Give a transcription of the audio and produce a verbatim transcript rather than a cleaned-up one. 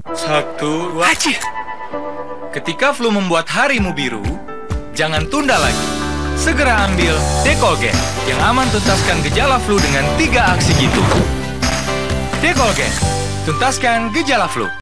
Satu, dua. Haji. Ketika flu membuat harimu biru, jangan tunda lagi. Segera ambil Dekolgen yang aman tuntaskan gejala flu dengan tiga aksi jitu. Dekolgen, tuntaskan gejala flu.